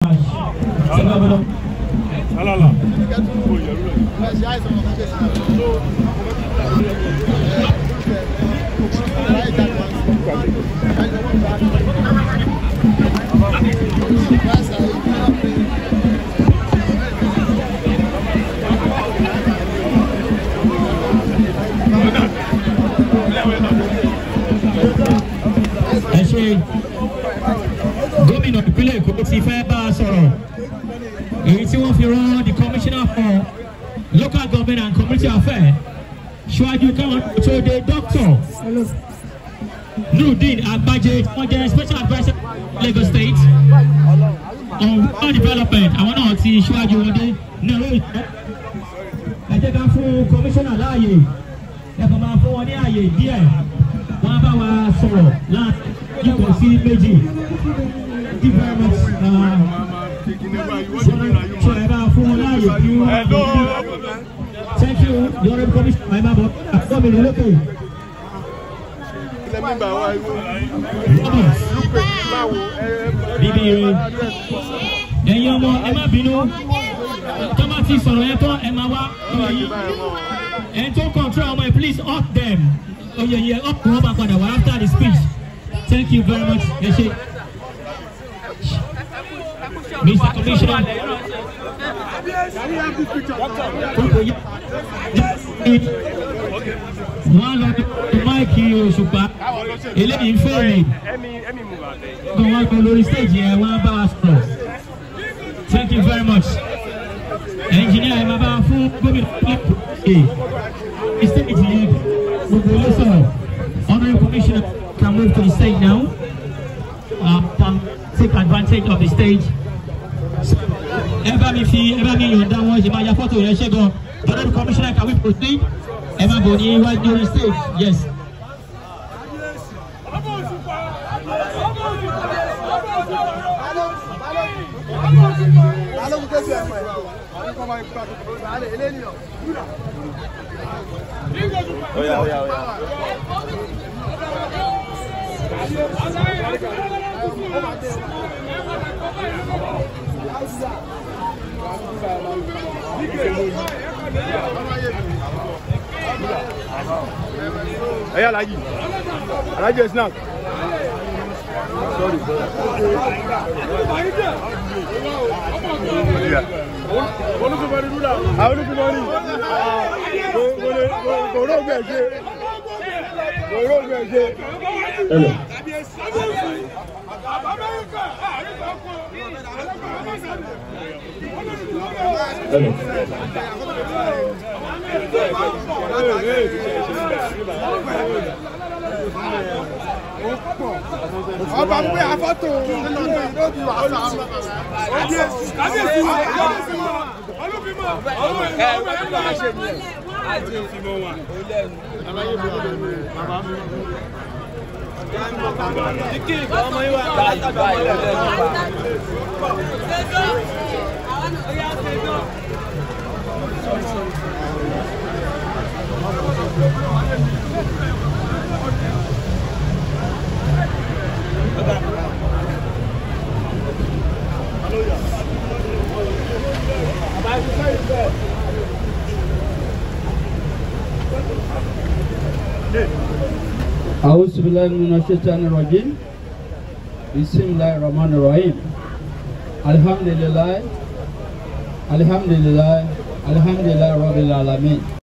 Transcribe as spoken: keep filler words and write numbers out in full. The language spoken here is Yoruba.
cash. Gómìnà ìpínlẹ̀ Èkó ti fẹ́ bá a sọ̀rọ̀ èyí tí wọ́n fi rán the commissioner for local government and community affairs ṣíwájú káwọn tó dé doctor Nurudeen Agbaje wọ́n jẹ́ special adviser Lagos State on rural development àwọn náà ti ṣíwájú wọn dé ní ọ̀rọ̀ ìtọ́ ẹ jẹ́ ká fún commissioner láàyè ẹ kàn máa fún wọn ní àyè díẹ̀ wọ́n á bá wa sọ̀rọ̀ láti yíkọ̀ sí méjì. Thank you very much. So I have full life. Thank you, the Honorable Commissioner. My mother, come in, okay. Bibi, ẹ̀yin ọmọ ẹ má bínú. Tọ́mà ti sọ̀rọ̀ yẹn tán ẹ máa wá. And to control ọmọ ẹ, please up them. Oh yeah, yeah, up wọn máa padà wá after the speech. Thank you very much. Ẹ ṣé. Mister Commissioner, one of the mic Osupa, eléyìí fẹ́rẹ̀, kò wá kò lórí stage yẹn wọ́n bá wa sọ̀rọ̀. Thank you very much. Engineer ẹ̀ máa bá fún gómìnà stage yẹn gbogbo ilé sọ̀rọ̀. Honorable Commissioner can move to the stage now. Um, take advantage of the stage. Ever me fi, ever me you down one. Jema ya photo yẹn ṣe gan. Honorable Commissioner, can we proceed? Ever go ni right during stage? Yes. Oh yeah, oh yeah, oh yeah. Hey, Alaji. Alaji is now. Sorry. Yeah. What is the money do now? How is the money? Go, go, go, go, go, go, go, go, hello. Hello. Ọba ń gbé afọ́tò lójú àṣà. Kábíyèsí wa. Olúbímọ. Ọmọ ẹ̀ ọmọ ẹ̀ máa ṣe ní ẹ̀. Àti òfìmọ̀ wà. Àbáyé mi ló dé bàbá mi. Kíkì ọmọ yìí wà. Báyìí báyìí lẹ́nu bá. A'udzu billahi minasyaitonir rajim. Bismillahirrahmanirrahim. Alhamdulillah. Alhamdulillah. Alhamdulillah rabbil alamin.